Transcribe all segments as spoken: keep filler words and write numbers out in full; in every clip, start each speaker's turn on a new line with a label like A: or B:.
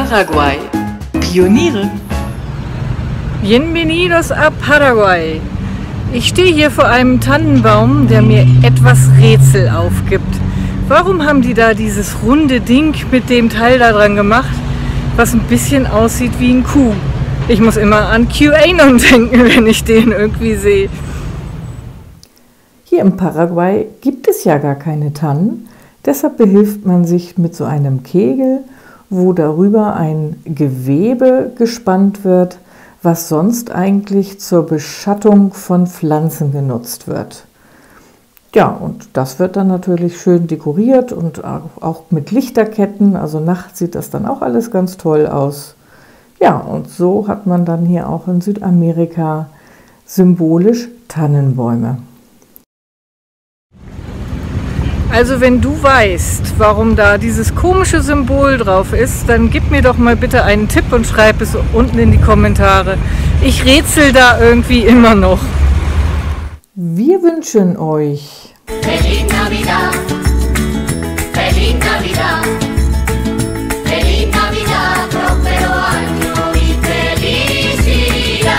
A: Paraguay. Pioniere.
B: Bienvenidos a Paraguay. Ich stehe hier vor einem Tannenbaum, der mir etwas Rätsel aufgibt. Warum haben die da dieses runde Ding mit dem Teil da dran gemacht, was ein bisschen aussieht wie ein Kuh? Ich muss immer an QAnon denken, wenn ich den irgendwie sehe.
C: Hier im Paraguay gibt es ja gar keine Tannen, deshalb behilft man sich mit so einem Kegel, wo darüber ein Gewebe gespannt wird, was sonst eigentlich zur Beschattung von Pflanzen genutzt wird. Ja, und das wird dann natürlich schön dekoriert und auch mit Lichterketten, also nachts sieht das dann auch alles ganz toll aus. Ja, und so hat man dann hier auch in Südamerika symbolisch Tannenbäume.
B: Also wenn du weißt, warum da dieses komische Symbol drauf ist, dann gib mir doch mal bitte einen Tipp und schreib es unten in die Kommentare. Ich rätsel da irgendwie immer noch.
C: Wir wünschen euch
D: Feliz Navidad, Feliz Navidad, Feliz Navidad, próspero año y felicidad.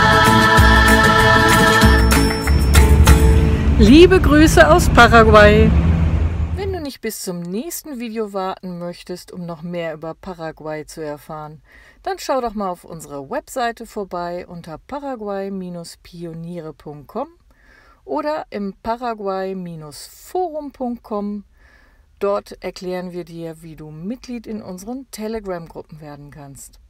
B: Liebe Grüße aus Paraguay. Wenn du nicht bis zum nächsten Video warten möchtest, um noch mehr über Paraguay zu erfahren, dann schau doch mal auf unserer Webseite vorbei unter paraguay Bindestrich pioniere Punkt com oder im paraguay Bindestrich forum Punkt com. Dort erklären wir dir, wie du Mitglied in unseren Telegram-Gruppen werden kannst.